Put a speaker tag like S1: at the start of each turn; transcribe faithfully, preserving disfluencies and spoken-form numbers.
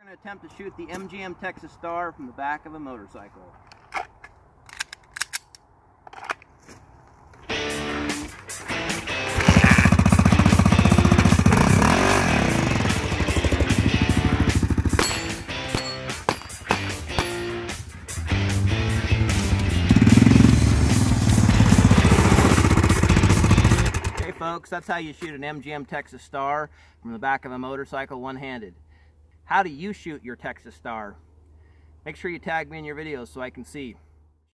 S1: We're going to attempt to shoot the M G M Texas Star from the back of a motorcycle. Okay folks, that's how you shoot an M G M Texas Star from the back of a motorcycle one-handed. How do you shoot your Texas Star? Make sure you tag me in your videos so I can see.